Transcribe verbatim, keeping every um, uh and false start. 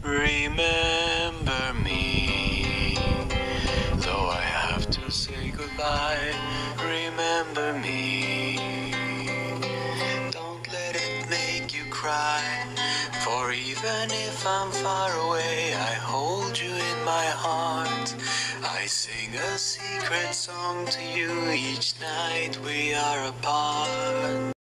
Remember me, though I have to say goodbye. Remember me, don't let it make you cry. For even if I'm far away, I hold you in my heart. I sing a secret song to you each night we are apart.